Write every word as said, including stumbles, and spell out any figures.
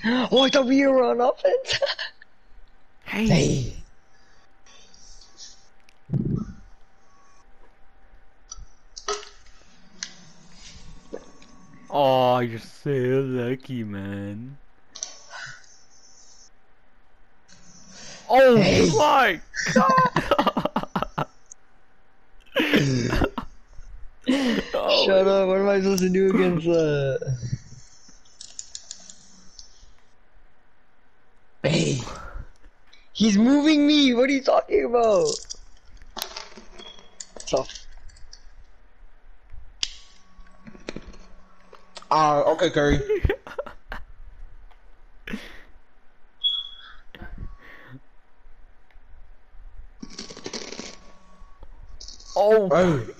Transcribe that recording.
Oh, I thought we were on offense. Hey. Hey. Oh, you're so lucky, man. Oh Hey. my god! Oh, Shut up, what am I supposed to do against that? Hey. He's moving me, what are you talking about? So. Ah, uh, okay, Curry. Oh, Oh.